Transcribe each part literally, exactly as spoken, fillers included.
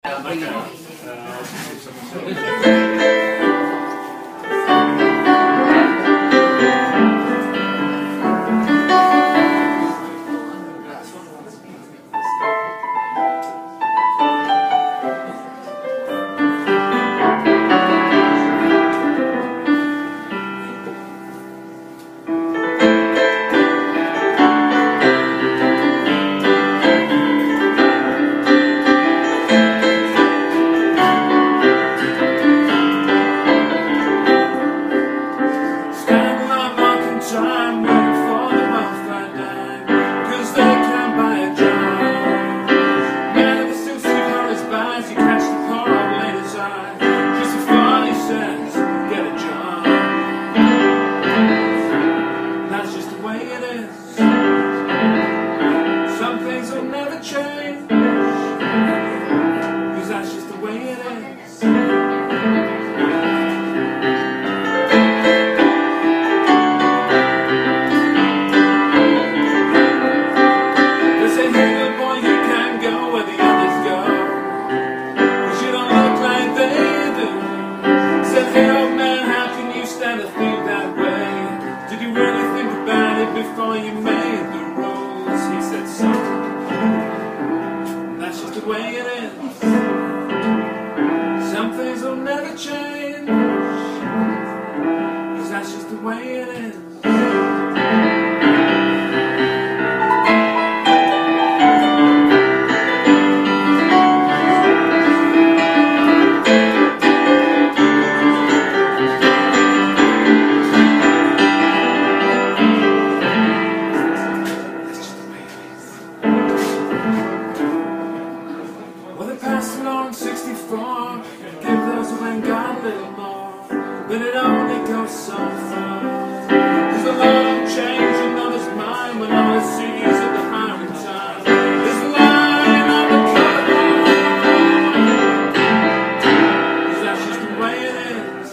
Before you made the rules, he said something. That's just the way it is. Some things will never change, 'cause that's just the way it is. On sixty-four, give those who ain't got a little more, but it only goes so far. There's a lot of change in others' mind when all it sees at the hiring time is the line on the color. 'Cause that's just the way it is.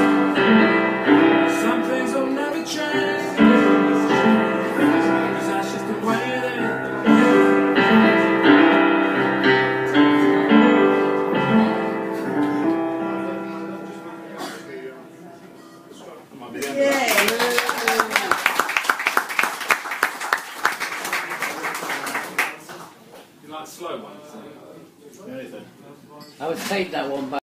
Some things will never change, 'cause that's just the way it is. You like slow ones? Anything. I would take that one back.